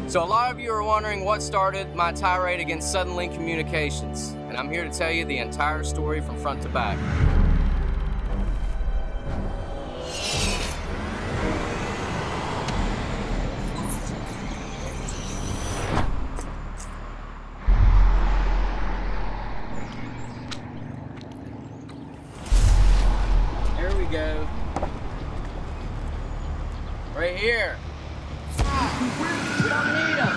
So a lot of you are wondering what started my tirade against Suddenlink Communications, and I'm here to tell you the entire story from front to back. There we go. Right here. We don't need them.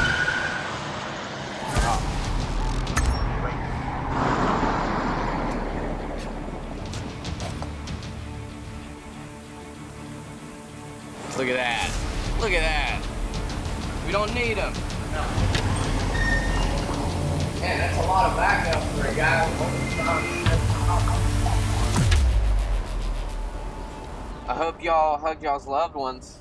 Look at that. Look at that. We don't need them. No. Man, that's a lot of backup for a guy with I hope y'all hug y'all's loved ones.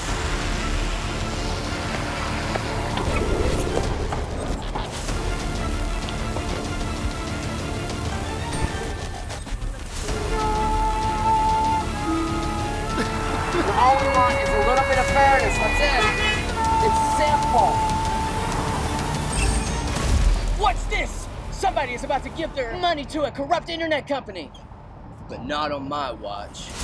All we want is a little bit of fairness, that's it. It's simple. What's this? Somebody is about to give their money to a corrupt internet company. But not on my watch.